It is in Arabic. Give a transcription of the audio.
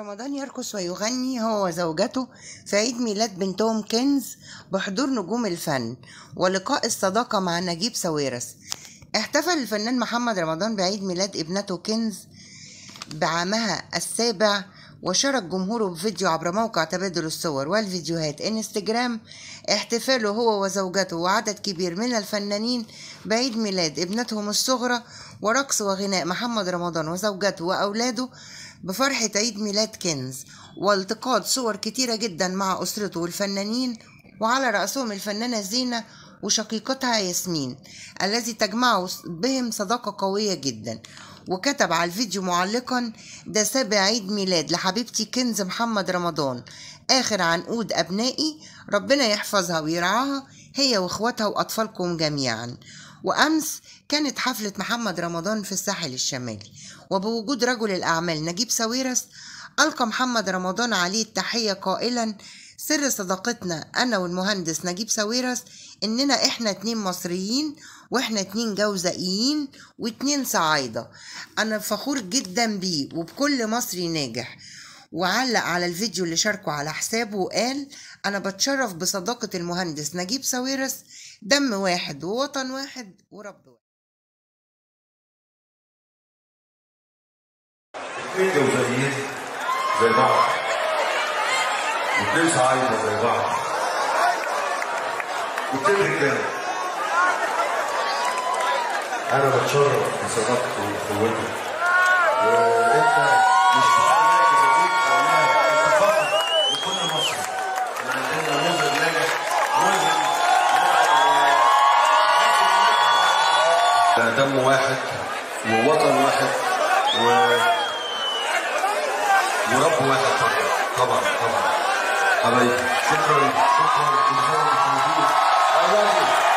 رمضان يرقص ويغني هو وزوجته في عيد ميلاد بنتهم كنز بحضور نجوم الفن ولقاء الصداقة مع نجيب ساويرس. احتفل الفنان محمد رمضان بعيد ميلاد ابنته كنز بعامها السابع، وشارك جمهوره بفيديو عبر موقع تبادل الصور والفيديوهات انستجرام احتفاله هو وزوجته وعدد كبير من الفنانين بعيد ميلاد ابنتهم الصغرى، ورقص وغناء محمد رمضان وزوجته وأولاده بفرحة عيد ميلاد كنز، والتقاط صور كتيرة جدا مع أسرته والفنانين، وعلى رأسهم الفنانة زينة وشقيقتها ياسمين الذي تجمع بهم صداقة قوية جدا. وكتب على الفيديو معلقا: ده سابع عيد ميلاد لحبيبتي كنز محمد رمضان، آخر عنقود أبنائي، ربنا يحفظها ويرعاها هي واخواتها وأطفالكم جميعا. وأمس كانت حفلة محمد رمضان في الساحل الشمالي، وبوجود رجل الأعمال نجيب ساويرس ألقى محمد رمضان عليه التحية قائلا: سر صداقتنا أنا والمهندس نجيب ساويرس إننا إحنا 2 مصريين، وإحنا 2 جوزائيين و2 صعايدة. أنا فخور جدا بيه وبكل مصري ناجح. وعلق على الفيديو اللي شاركه على حسابه وقال: أنا بتشرف بصداقة المهندس نجيب ساويرس، دم واحد ووطن واحد ورب واحد. 2 جوزائيين زي بعض و2 صعايدة زي بعض و2 رجالة. أنا بتشرف بصداقته وقوته، وأنت مش فخر بيك والله، أنت فخر لكل مصر. عندنا نموذج ناجح، دم واحد ووطن واحد ورب واحد. طبعا حبايبي، شكرا.